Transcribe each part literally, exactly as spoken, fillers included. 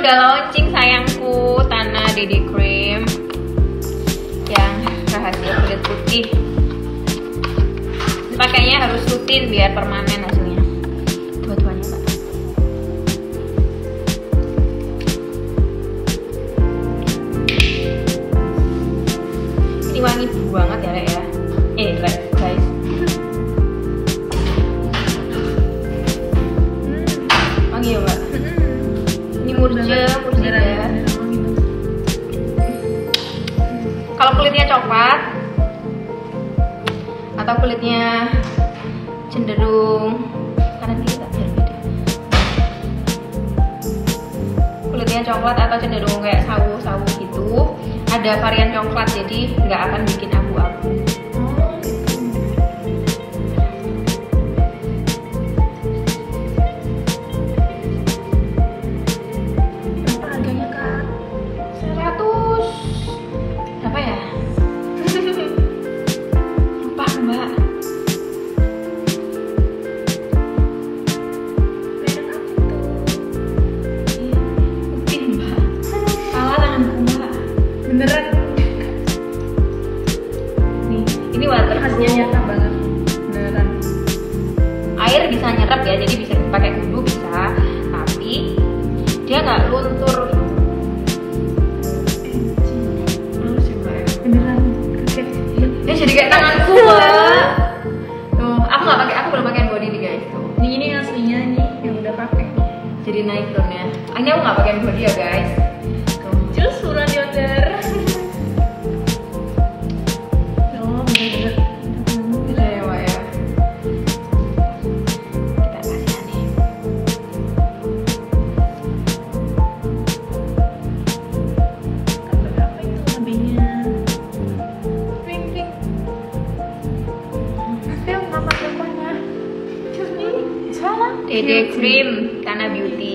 udah launching sayangku, Tana D D Cream yang rahasia kulit putih. Pakainya harus rutin biar permanen hasilnya. Dua-duanya Pak. Ini wangi banget ya Rek ya. Eh Rek guys. Wangi ya Mbak. Ini murja, murja ya. Kalau kulitnya coklat atau kulitnya cenderung kanan kiri tak berbeda. Kulitnya coklat atau cenderung kayak sawu-sawu gitu, ada varian coklat jadi nggak akan bikin abu-abu. Berapa harganya Kak? seratus apa ya? Lupa Mbak. Merek apa tuh? Putih Mbak. Salah tanganku Mbak. Beneran? Nih, ini waterproof. Khasnya nyata banget. Beneran. Air bisa nyerap ya, jadi bisa dipakai wudhu bisa, tapi dia nggak luntur. Halus ya Mbak ya? Beneran. Kaget. Dia jadi kayak tanganku Mbak. Tuh, aku nggak pakai, aku belum pakai body nih guys. Tuh, Ini ini aslinya nih yang udah pakai. jadi naik tonnya. Ini aku nggak pakai body ya guys. Tuh. Jus surat di order. Oh bener-bener. Bisa ya Mbak ya. Kita kasihan nih. Apa itu lebihnya? Pink pink. Tapi aku nggak pakai apanya. Jus ini salah. D D Cream Tana Beauty.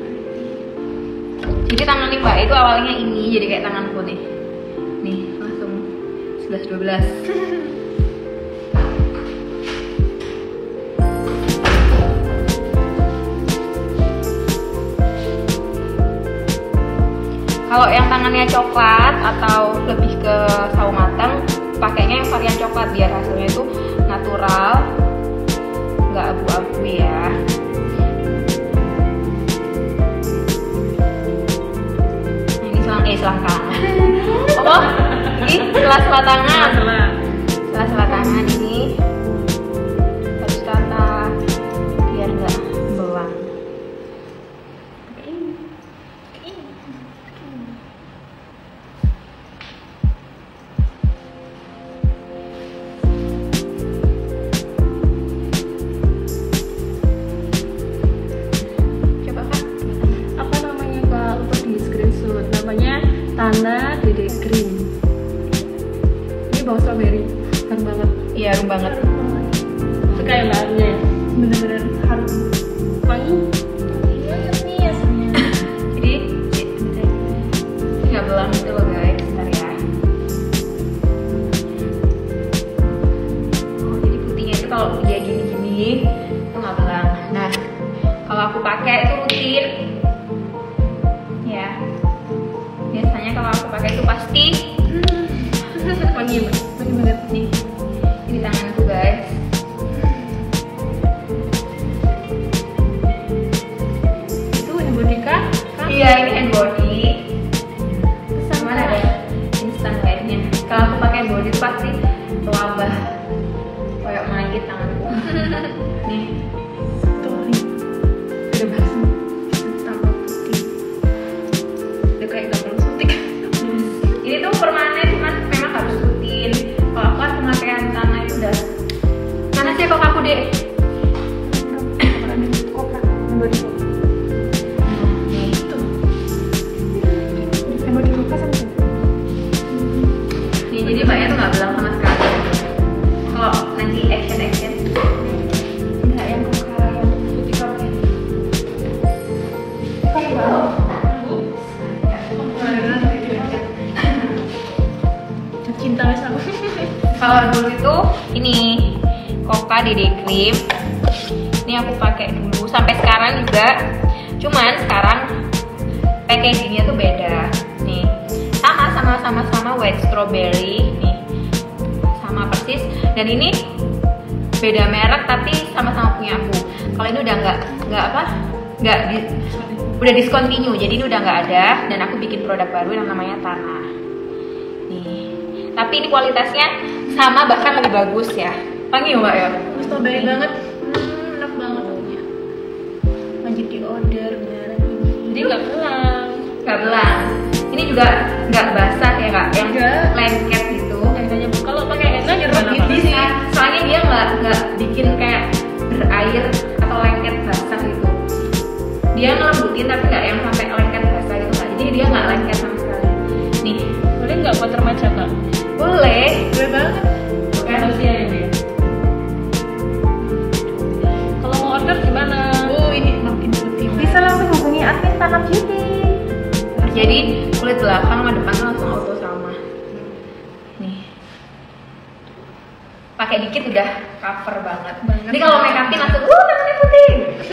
Jadi tangan nih Mbak itu awalnya ini jadi kayak tanganku nih. Nih langsung sebelas dua belas. Kalau yang tangannya coklat atau lebih ke sawo matang, pakainya yang varian coklat biar hasilnya itu natural, nggak abu-abu ya. Nah, ini selang eh selangkang. Oh, ini sela-sela tangan. Sela-sela tangan ini harus tata biar nggak belang. Coba Kak. Apa namanya Kak? Untuk di screenshot. Namanya Tana D D Cream. Ini bau strawberry. Harum banget. Iya, harum banget. Suka ya bahannya ya? Bener-bener harum. Wangi. Banget nih aslinya. Jadi nggak belang gitu loh guys, bentar ya. Oh, jadi putihnya itu kalau dia gini-gini itu nggak belang. Nah, kalau aku pakai itu rutin, ya. Biasanya kalau aku pakai itu pasti Wangi banget. Wangi banget nih. di tanganku guys. Itu hand body kah? Kak? Iya, ini hand body. Pesan Mana ada instan lainnya? Kalau aku pakai body itu pasti wabah kayak magnet tanganku. Nih. Tuh nih. Udah basah. Tambah putih. Udah kayak gak perlu suntik. Ini tuh permanen, cuman memang harus rutin. Kalau aku kan pemakaian tanah itu udah. Mana sih kok aku deh? Kopra. Hand body kok. Nah itu. Hand body kok sama sih. Nih jadi mbaknya tuh nggak belang sama sekali. Kalau nanti action action, nggak yang kokal yang putih kayak. Kan banget. Cinta wes aku. Kalau dulu itu ini Koka D D Cream. Ini aku pakai dulu sampai sekarang juga. Cuman sekarang packagingnya tuh beda. Nih, sama sama sama sama white strawberry nih, sama persis. Dan ini beda merek tapi sama-sama punya aku. Kalau ini udah nggak nggak apa nggak di, udah discontinue, jadi ini udah nggak ada. Dan aku bikin produk baru yang namanya Tanah. Nih, tapi ini kualitasnya sama bahkan lebih bagus ya. Wangi mbak ya? Strawberry banget, hmm, enak banget punya. Wajib di order beneran ini. Jadi nggak belang, nggak belang. Ini juga nggak basah ya kak, yang Enggak. lengket gitu. Kalau pakai henna gimana? Bisa, soalnya dia nggak nggak bikin kayak berair atau lengket basah gitu. Dia ngelembutin tapi nggak yang sampai lengket basah gitu kak. Jadi dia nggak lengket sama sekali. Nih, Boleh nggak buat remaja kak? boleh. Boleh banget. Kan? Usia ini. Kalau mau order gimana? Oh ini makin putih. Bisa langsung hubungi admin Tanah Beauty. Jadi kulit belakang sama depan tuh langsung auto sama. Nih, pakai dikit udah cover banget. Banget. Ini kalau make upin langsung, uh tangannya putih.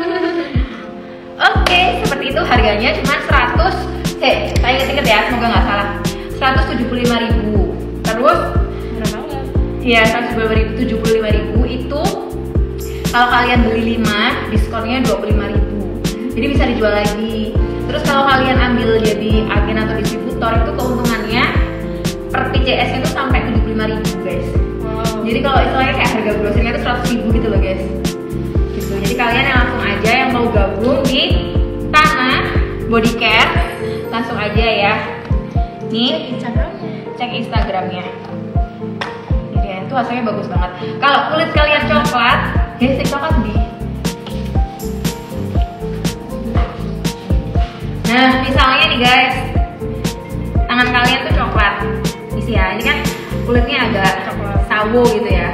Oke, seperti itu harganya cuma seratus. Eh, saya inget-inget ya, semoga nggak salah. seratus tujuh puluh lima ribu. Terus, Murah banget. ya seratus tujuh puluh lima ribu itu kalau kalian beli lima, diskonnya dua puluh lima ribu. Jadi bisa dijual lagi. Terus kalau kalian ambil jadi agen atau distributor itu keuntungannya per P C S itu sampai tujuh puluh lima ribu guys. Wow. Jadi kalau istilahnya kayak harga grosirnya itu seratus ribu gitu loh guys. Gitu. Jadi kalian yang langsung aja yang mau gabung di Tanah Body Care langsung aja ya. Nih Instagramnya. cek Instagramnya. Jadi ya, itu hasilnya bagus banget. Kalau kulit kalian coklat, guys cek coklat di. Nah, misalnya nih guys, tangan kalian tuh coklat, isi ya. Ini kan kulitnya agak coklat sawo gitu ya.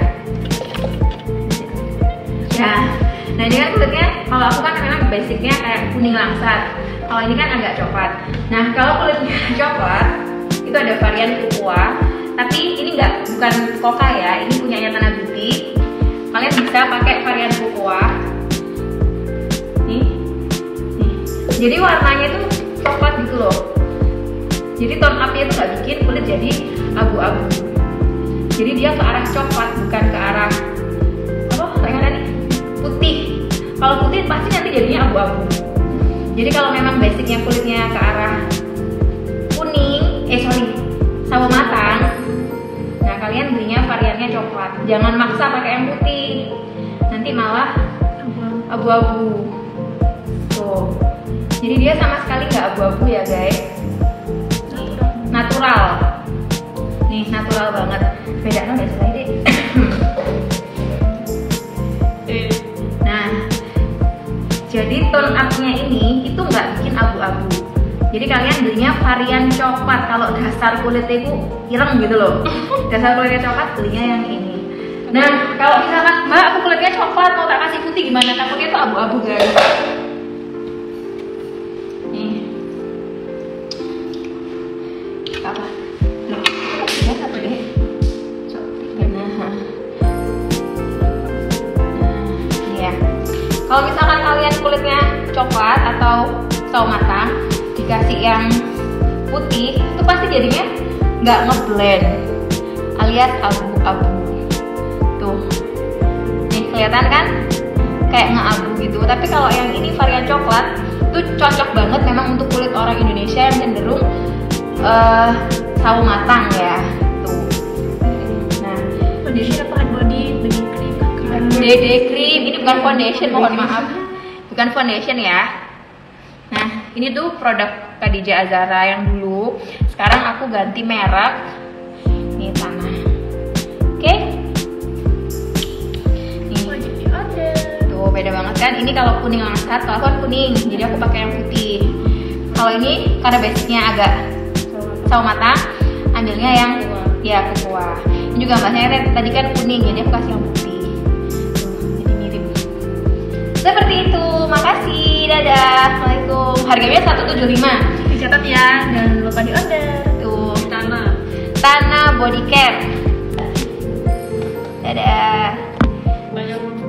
Ya, nah ini kan kulitnya, kalau aku kan memang basicnya kayak kuning langsat. Kalau ini kan agak coklat. Nah, kalau kulitnya coklat, itu ada varian Cocoa. Tapi ini nggak bukan Coca ya, ini punyanya Tanah Beauty. Kalian bisa pakai varian Cocoa. Nih, nih. Jadi warnanya itu coklat gitu loh. Jadi tone up-nya itu nggak bikin kulit jadi abu-abu. Jadi dia ke arah coklat, bukan ke arah apa? Kayak tadi putih. Kalau putih pasti nanti jadinya abu-abu. Jadi kalau memang basicnya kulitnya ke arah kuning, eh sorry, sawo matang, nah kalian belinya variannya coklat. Jangan maksa pakai yang putih, nanti malah abu-abu. Tuh. Jadi dia sama sekali nggak abu-abu ya guys. Natural. Nih natural banget. Beda nggak sih deh. Nah, jadi tone up-nya ini itu nggak bikin abu-abu. Jadi kalian belinya varian coklat. Kalau dasar kulitnya itu ireng gitu loh. Dasar kulitnya coklat belinya yang ini. Nah, kalau misalkan Mbak aku kulitnya coklat mau tak kasih putih gimana? Takutnya itu abu-abu guys. Nih. Apa? Loh, lihat apa deh? Nah, iya. Kalau misalkan kalian kulitnya coklat atau sawo matang, dikasih yang putih, itu pasti jadinya nggak ngeblend, alias abu-abu. Tuh, nih kelihatan kan? Kayak ngeabu gitu. Tapi kalau yang ini varian coklat, itu cocok banget memang untuk kulit orang Indonesia yang cenderung uh, sawo matang ya. Tuh. Nah, Foundation apa body body cream? D D cream, ini bukan foundation, mohon maaf, bukan foundation ya. Nah, ini tuh produk Khadijah Azhara yang dulu. Sekarang aku ganti merek. Ini Tanah. Oke. Nih. Wajib di order. Tuh beda banget kan? Ini kalau kuning langsat, kalau aku kan kuning, jadi aku pakai yang putih. Kalau ini karena basicnya agak sawo matang, ambilnya yang ya Cocoa. Ini juga mbaknya tadi kan kuning, jadi aku kasih yang putih. Tuh, jadi mirip. Seperti itu. Makasih. Dadah. Assalamualaikum. Harganya seratus tujuh puluh lima. Dicatat ya, jangan lupa di order. Tuh, Tanah. Tanah Body Care. Dadah. Banyak